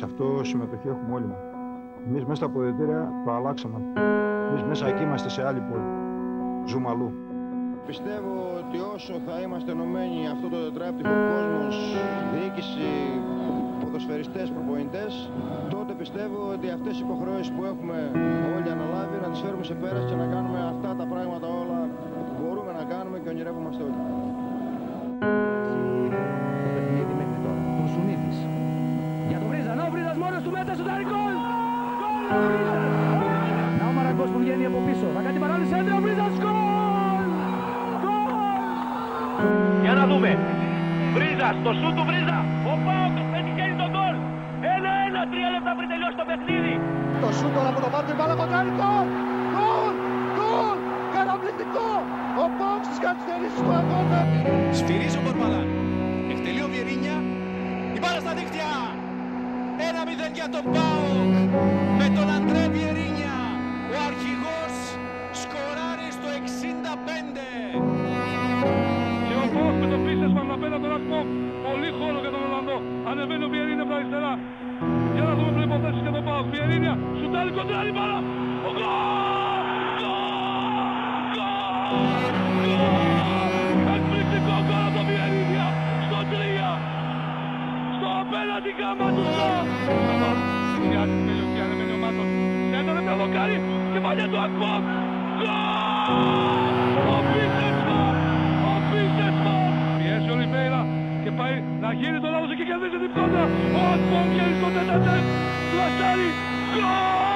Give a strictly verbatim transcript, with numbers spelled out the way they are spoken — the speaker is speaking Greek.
σε αυτό συμμετοχή έχουμε όλοι μας. Εμείς μέσα στα αποδυτήρια το αλλάξαμε. Εμείς μέσα εκεί είμαστε σε άλλη πόλη. Ζούμε αλλού. Πιστεύω ότι όσο θα είμαστε ενωμένοι αυτό το τετράπτυχο κόσμος, διοίκηση, ποδοσφαιριστές, προπονητές, τότε πιστεύω ότι αυτές οι υποχρεώσεις που έχουμε όλοι αναλάβει να τις φέρουμε σε πέρας και να κάνουμε αυτά τα πράγματα όλα που μπορούμε να κάνουμε και ονειρεύομαστε όλοι. Το παιχνίδι μέχρι τώρα, του Σουνίδης. Για τον Βρίζα, να ο Βρίζας μόνος του μετά στο τάρι γκολ! Να ο Μαραγκός που βγαίνει από πίσω, θα κάνει παράλληλη σέντρα, ο Βρίζας γκολ! Για να δούμε. Βρίζα, το σου του Βρίζα. Ο Πάοκ πετυχαίνει τον γκολ. ένα-ένα, τρία λεπτά πριν τελειώσει το παιχνίδι. Το σου τώρα από το μάτι, μπάλα κοντράρει, γκολ! Γκολ! Γκολ! Καταπληκτικό! Ο Πάοκ στις καθυστερήσεις του αγώνα. Σφυρίζει ο Μπορμπαλάν. Εκτελεί ο Βιερίνια. Η μπάλα στα δίχτυα. ένα μηδέν για τον Πάοκ. Με τον Αντρέ Βιερίνια. Ο αρχηγός σκοράρει στο εξήντα πέντε. Με το πίστεσμα απέναντι τον Ακμό. Πολύ χώρο για τον Ολλανδό. Ανεβαίνει ο Βιερίνια από τα αριστερά. Για να δούμε προϋποθέσεις για τον Πάοκ. Βιερίνια, σουτάρει κοντράρει μπάλα. Ο γκολ! Γκολ! Εκπληκτικό γκολ από τον Βιερίνια. Στο τρία. Στο απέναντι γάμα του γκολ. Ιδιάζει την περιοχή, ανεβαίνει ο Μάτων. Σέντανε με δοκάρι και παλιά του Ακμό. Γκολ! Ο πίστεσμα. Πιέζει ο Ριβέιρα και πάει να γίνει το λάθος και κερδίζει την κόντρα. Ο Ακπομ βγαίνει στο τέταρτο. Πλασάρι. Γκολ!